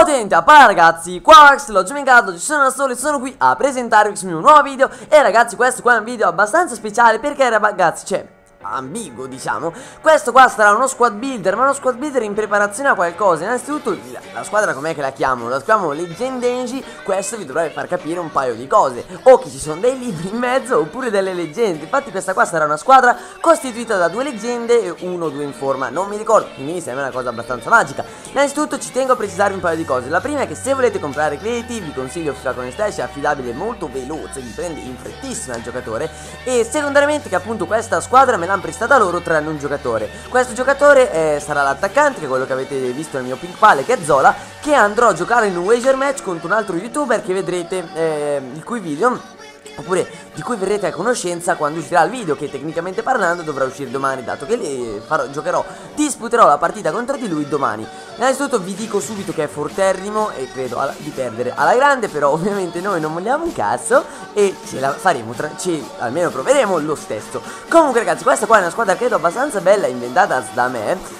Potente a par ragazzi, qua Max, l'ho giocato, ci sono da solo e sono qui a presentarvi questo mio nuovo video. E ragazzi, questo qua è un video abbastanza speciale perché ragazzi c'è ambiguo, diciamo. Questo qua sarà uno squad builder, ma uno squad builder in preparazione a qualcosa. Innanzitutto la squadra com'è che la chiamo? La chiamo Legend Engi. Questo vi dovrebbe far capire un paio di cose, o che ci sono dei libri in mezzo oppure delle leggende. Infatti questa qua sarà una squadra costituita da due leggende e uno o due in forma, non mi ricordo, quindi mi sembra una cosa abbastanza magica. Innanzitutto ci tengo a precisarvi un paio di cose. La prima è che se volete comprare crediti vi consiglio Falcon Stash, è affidabile e molto veloce, vi prende in frettissima il giocatore. E secondariamente che appunto questa squadra me l'hanno prestata loro tranne un giocatore. Questo giocatore sarà l'attaccante, che è quello che avete visto nel mio pink pale, che è Zola, che andrò a giocare in un wager match contro un altro youtuber che vedrete il cui video, oppure di cui verrete a conoscenza quando uscirà il video, che tecnicamente parlando dovrà uscire domani, dato che disputerò la partita contro di lui domani. Innanzitutto vi dico subito che è forterrimo e credo di perdere alla grande, però ovviamente noi non vogliamo un cazzo e ce la faremo, almeno proveremo lo stesso. Comunque ragazzi, questa qua è una squadra credo abbastanza bella, inventata da me.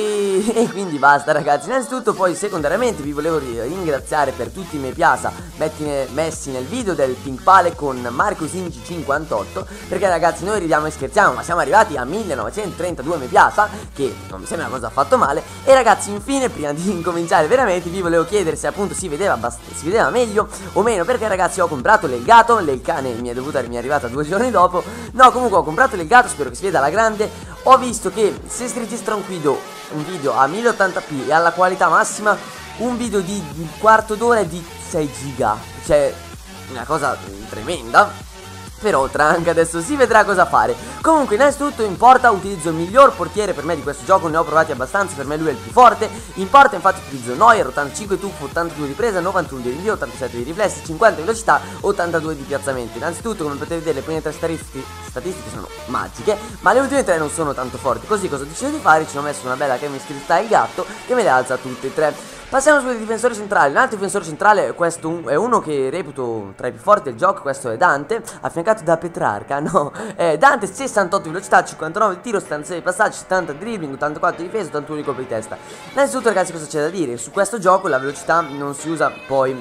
E quindi basta ragazzi. Innanzitutto poi secondariamente vi volevo ringraziare per tutti i me piace messi nel video del pink pale con Marco Sinci 58, perché ragazzi noi ridiamo e scherziamo, ma siamo arrivati a 1932 me piace, che non mi sembra una cosa affatto male. E ragazzi, infine, prima di incominciare veramente, vi volevo chiedere se appunto si vedeva meglio o meno, perché ragazzi ho comprato l'Elgato, il cane mi è arrivata 2 giorni dopo. No, comunque ho comprato l'Elgato, spero che si veda alla grande. Ho visto che se si registra un video a 1080p e alla qualità massima, un video di un quarto d'ora è di 6 giga, cioè una cosa tremenda. Però anche adesso si vedrà cosa fare. Comunque innanzitutto in porta utilizzo il miglior portiere per me di questo gioco, ne ho provati abbastanza, per me lui è il più forte. In porta infatti utilizzo Neuer, 85 tuffo, 82 di presa, 91 di rinvio, 87 di riflessi, 50 di velocità, 82 di piazzamento. Innanzitutto come potete vedere le prime 3 statistiche sono magiche, ma le ultime 3 non sono tanto forti. Così cosa ho deciso di fare? Ci ho messo una bella chemistry style gatto che me le alza tutte e 3. Passiamo sui difensori centrali. Un altro difensore centrale, questo è uno che reputo tra i più forti del gioco. Questo è Dante, affiancato da Petrarca. No, Dante 68 di velocità, 59 di tiro, 76 di passaggio, 70 di dribbling, 84 di difesa, 81 di colpo di testa. Innanzitutto ragazzi, cosa c'è da dire? Su questo gioco la velocità non si usa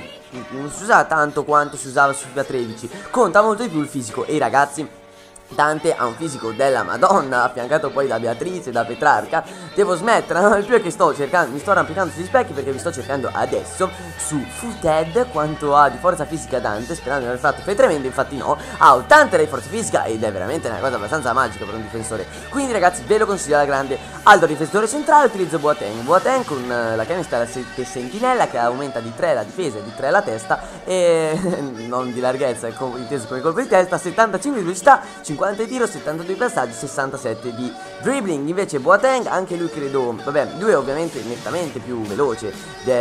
tanto quanto si usava su FIFA 13. Conta molto di più il fisico. E ragazzi, Dante ha un fisico della Madonna, affiancato poi da Beatrice e da Petrarca. Devo smettere, no? Il più è che mi sto arrampicando sugli specchi, perché vi sto cercando adesso su Footed quanto ha di forza fisica Dante, sperando di aver fatto fai tremendo, infatti no. Ha 80 di forza fisica ed è veramente una cosa abbastanza magica per un difensore. Quindi ragazzi ve lo consiglio alla grande. Altro difensore centrale utilizzo Boateng con la canestella sentinella, che aumenta di 3 la difesa e di 3 la testa, e non di larghezza, inteso come colpo di testa. 75 di velocità, 50 di tiro, 72 di passaggio, 67 di dribbling. Invece Boateng, anche lui credo, vabbè, lui è ovviamente nettamente più veloce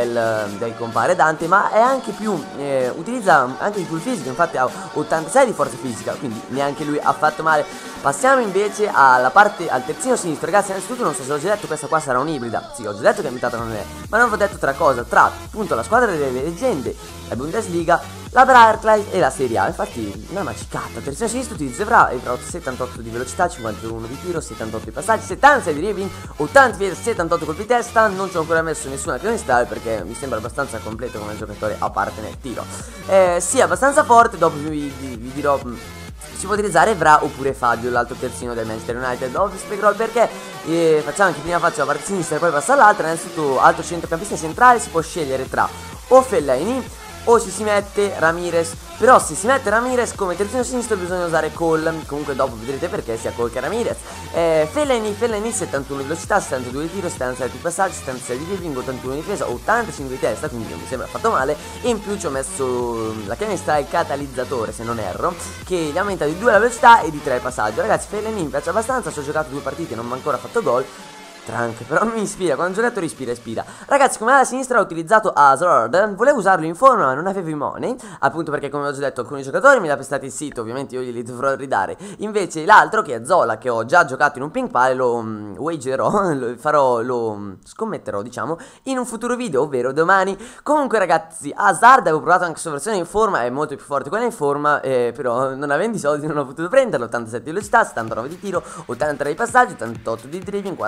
del compare Dante, ma è anche più, utilizza anche di più il fisico, infatti ha 86 di forza fisica, quindi neanche lui ha fatto male. Passiamo invece al terzino sinistro. Ragazzi, innanzitutto non so se l'ho già detto, questa qua sarà un'ibrida. Sì, ho già detto che invitata non è, ma non vi ho detto tra appunto la squadra delle leggende, la Bundesliga, la Breitling e la Serie A. Infatti una macicata. Terzino sinistro utilizzo Evra 78 di velocità, 51 di tiro, 78 di passaggi, 76 di dribbling, 80 di 78 colpi di testa. Non ci ho ancora messo nessuna canestral perché mi sembra abbastanza completo come giocatore, a parte nel tiro. Sì, abbastanza forte. Dopo vi dirò si può utilizzare Evra oppure Fabio, l'altro terzino del Manchester United. Dopo vi spiegherò il perché. Prima faccio la parte sinistra e poi passo all'altra. Innanzitutto altro centrocampista centrale, si può scegliere tra o Fellaini o si mette Ramirez. Però se si mette Ramirez come terzino sinistro bisogna usare Cole. Comunque dopo vedrete perché, sia Cole che Ramirez. Fellaini 71 di velocità, 72 di tiro, 77 di passaggio, 76 di dribbling, 81 di difesa, 85 di testa, quindi non mi sembra affatto male. E in più ci ho messo la canestral catalizzatore, se non erro, che gli aumenta di 2 la velocità e di 3 il passaggio. Ragazzi, Fellaini mi piace abbastanza, ci ho giocato 2 partite, non mi ha ancora fatto gol. Però non mi ispira, quando ho giocato ispira. Ragazzi, come alla sinistra ho utilizzato Hazard. Volevo usarlo in forma ma non avevo i money, appunto perché come ho già detto alcuni giocatori me li ha prestati il sito, ovviamente io glieli dovrò ridare. Invece l'altro, che è Zola, che ho già giocato in un pink pale, lo wagerò, lo scommetterò diciamo in un futuro video, ovvero domani. Comunque ragazzi, Hazard avevo provato anche sua versione in forma, è molto più forte quella in forma, però non avendo i soldi non ho potuto prenderlo. 87 di velocità, 79 di tiro, 83 di passaggio, 88 di dribbling, 48 di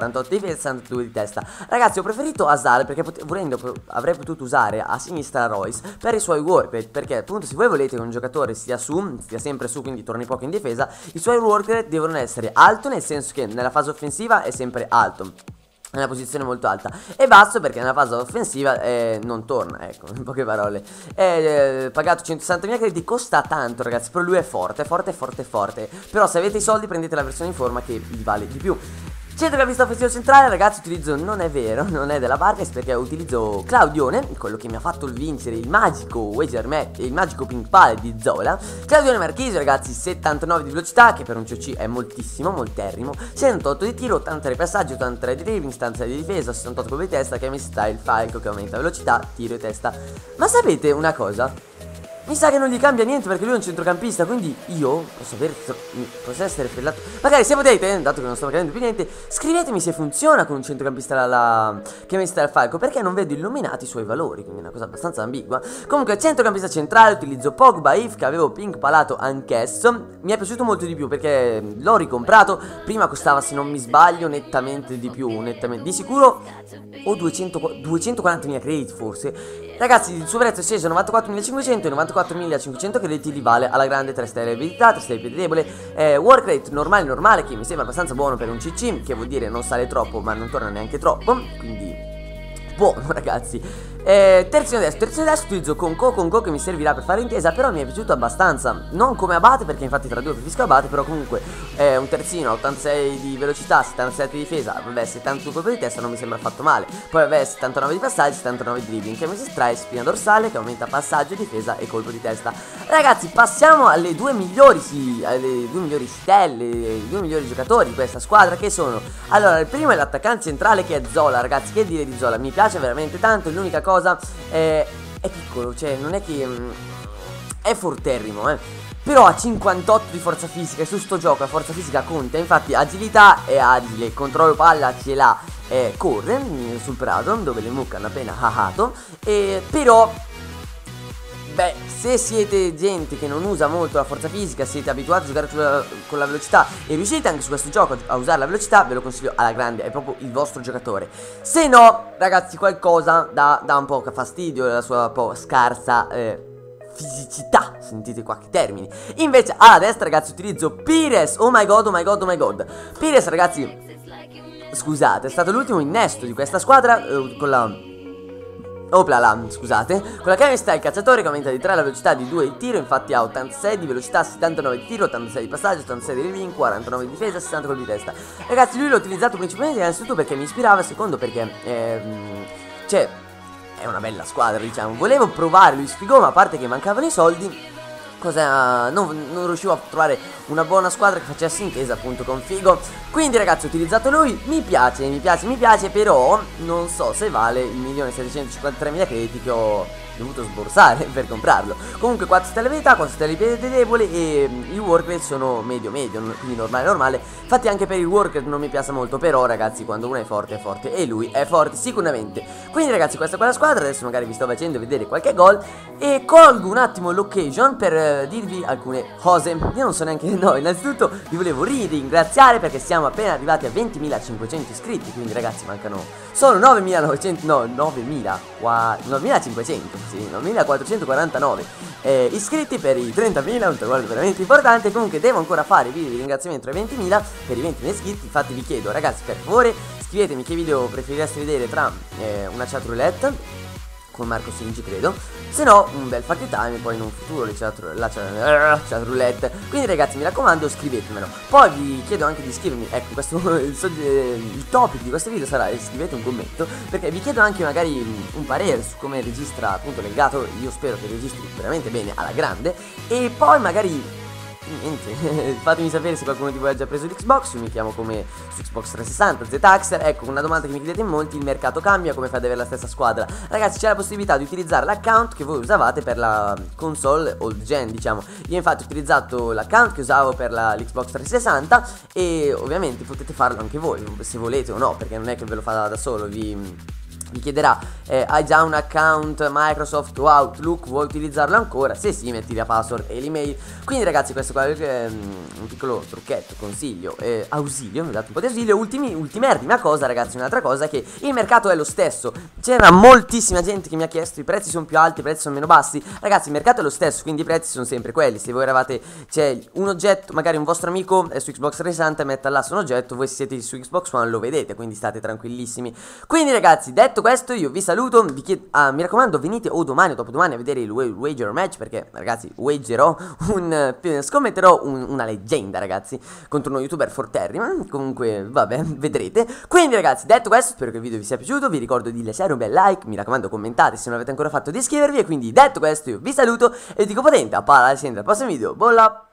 difesa e 62 di testa. Ragazzi, ho preferito Asal perché volendo avrei potuto usare a sinistra Royce per i suoi work rate, perché appunto se voi volete che un giocatore stia sempre su, quindi torni poco in difesa, i suoi work rate devono essere alto, nel senso che nella fase offensiva è sempre alto, è una posizione molto alta, e basso perché nella fase offensiva non torna, ecco, in poche parole. Pagato 160.000 crediti, costa tanto ragazzi, però lui è forte, però se avete i soldi prendete la versione in forma che vi vale di più. Centrocampista offensivo centrale, ragazzi, utilizzo, non è vero, non è della Barclays, perché utilizzo Claudione, quello che mi ha fatto vincere il magico wager match, il magico ping pal di Zola. Claudione Marchisio, ragazzi, 79 di velocità, che per un COC è moltissimo, molterrimo, 78 di tiro, 83 passaggio, 83 di dribbling, stanza di difesa, 68 colpi di testa, che mi sta il Falco che aumenta velocità, tiro e testa. Ma sapete una cosa? Mi sa che non gli cambia niente perché lui è un centrocampista, quindi io posso essere fellato. Magari se potete, dato che non sto capendo più niente, scrivetemi se funziona con un centrocampista che mi sta il Falco, perché non vedo illuminati i suoi valori, quindi è una cosa abbastanza ambigua. Comunque centrocampista centrale utilizzo Pogba If, che avevo pink palato anch'esso. Mi è piaciuto molto di più perché l'ho ricomprato. Prima costava, se non mi sbaglio, nettamente di più, di sicuro o 240.000 crediti forse. Ragazzi, il suo prezzo è sceso a 94.500 e 94.500 crediti li vale alla grande 3 stelle di abilità, 3 stelle di piede debole, work rate normale che mi sembra abbastanza buono per un CC, che vuol dire non sale troppo ma non torna neanche troppo, quindi buono ragazzi. Terzino destro utilizzo Conco che mi servirà per fare intesa, però mi è piaciuto abbastanza, non come Abate perché infatti tra due preferisco Abate, però comunque un terzino, 86 di velocità, 77 di difesa, vabbè 72 colpi di testa non mi sembra affatto male, poi vabbè 79 di passaggio, 79 di dribbling, che mi si estrae spina dorsale che aumenta passaggio, difesa e colpo di testa. Ragazzi, passiamo alle due migliori stelle, i due migliori giocatori di questa squadra, che sono, allora, il primo è l'attaccante centrale che è Zola. Ragazzi, che dire di Zola, mi piace veramente tanto, l'unica cosa è piccolo, cioè non è che è forterrimo, però ha 58 di forza fisica, e su sto gioco la forza fisica conta, infatti agilità è agile, controllo palla ce l'ha, corre sul prato dove le mucche hanno appena hahato, però beh, se siete gente che non usa molto la forza fisica, siete abituati a giocare con la velocità e riuscite anche su questo gioco a usare la velocità, ve lo consiglio alla grande, è proprio il vostro giocatore. Se no, ragazzi, qualcosa dà un po' fastidio, la sua un po' scarsa fisicità, sentite qua che termini. Invece alla destra, ragazzi, utilizzo Pires. Oh my god. Pires, ragazzi, scusate, è stato l'ultimo innesto di questa squadra con la... scusate, con la che sta il cacciatore che aumenta di 3 la velocità, di 2 il tiro, infatti ha 86 di velocità, 79 di tiro, 86 di passaggio, 86 di dribbling, 49 di difesa, 60 colpi di testa. Ragazzi, lui l'ho utilizzato principalmente innanzitutto perché mi ispirava, secondo perché cioè è una bella squadra, diciamo. Volevo provare Luis Figo, ma a parte che mancavano i soldi, non riuscivo a trovare una buona squadra che facesse intesa appunto con Figo. Quindi ragazzi, ho utilizzato lui, mi piace, però non so se vale il 1.753.000 crediti che ho dovuto sborsare per comprarlo. Comunque 4 stelle di abilità, 4 stelle di piede debole e i work rate sono medio, quindi normale. Infatti anche per il work rate non mi piace molto, però ragazzi, quando uno è forte e lui è forte sicuramente. Quindi ragazzi, questa è quella squadra, adesso magari vi sto facendo vedere qualche gol e colgo un attimo l'occasion per dirvi alcune cose. Io non so neanche, no, innanzitutto vi volevo ringraziare perché siamo appena arrivati a 20.500 iscritti, quindi ragazzi mancano solo 9.500, sì, 9.449 iscritti per i 30.000, un traguardo veramente importante. Comunque devo ancora fare video di ringraziamento ai 20.000 per i 20.000 iscritti. Infatti vi chiedo, ragazzi, per favore scrivetemi che video preferireste vedere tra una chat roulette con Marco Singi, credo, se no un bel fuck you time, poi in un futuro chat roulette. Quindi ragazzi, mi raccomando, scrivetemelo. Poi vi chiedo anche di iscrivermi, ecco, questo il topic di questo video sarà scrivete un commento, perché vi chiedo anche magari un parere su come registra appunto Legato. Io spero che registri veramente bene alla grande, e poi magari niente, fatemi sapere se qualcuno di voi ha già preso l'Xbox. Io mi chiamo come su Xbox 360 Ztaxer. Ecco, una domanda che mi chiedete in molti: il mercato cambia, come fai ad avere la stessa squadra? Ragazzi, c'è la possibilità di utilizzare l'account che voi usavate per la console old gen, diciamo. Io infatti ho utilizzato l'account che usavo per l'Xbox 360 e ovviamente potete farlo anche voi, se volete o no, perché non è che ve lo fa da solo, vi vi chiederà hai già un account Microsoft o Outlook, vuoi utilizzarlo ancora? Se sì, metti la password e l'email. Quindi ragazzi, questo qua è un piccolo trucchetto, consiglio, ausilio, mi ha dato un po' di ausilio. Ultimissima cosa ragazzi, un'altra cosa è che il mercato è lo stesso. C'era moltissima gente che mi ha chiesto i prezzi sono più alti, i prezzi sono meno bassi. Ragazzi, il mercato è lo stesso, quindi i prezzi sono sempre quelli. Se voi eravate, c'è un oggetto, magari un vostro amico è su Xbox 360 mette all'asso un oggetto, voi siete su Xbox One, lo vedete, quindi state tranquillissimi. Quindi ragazzi, detto questo, io vi saluto, mi raccomando, venite o domani o dopodomani a vedere il wager match, perché ragazzi scommetterò una leggenda ragazzi contro uno youtuber forterrimo. Comunque vabbè, vedrete. Quindi ragazzi, detto questo, spero che il video vi sia piaciuto, vi ricordo di lasciare un bel like, mi raccomando commentate se non avete ancora fatto, di iscrivervi. E quindi detto questo io vi saluto e dico potente, a parlare sempre al prossimo video, bolla.